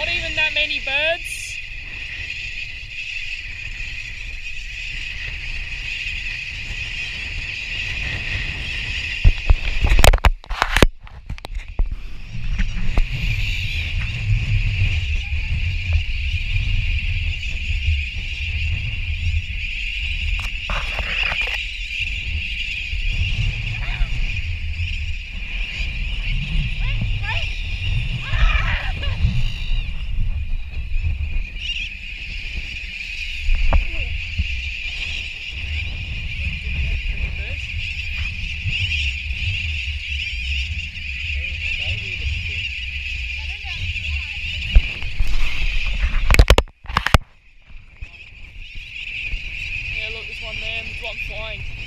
Not even that many birds. Yeah, look, there's one there, there's one flying.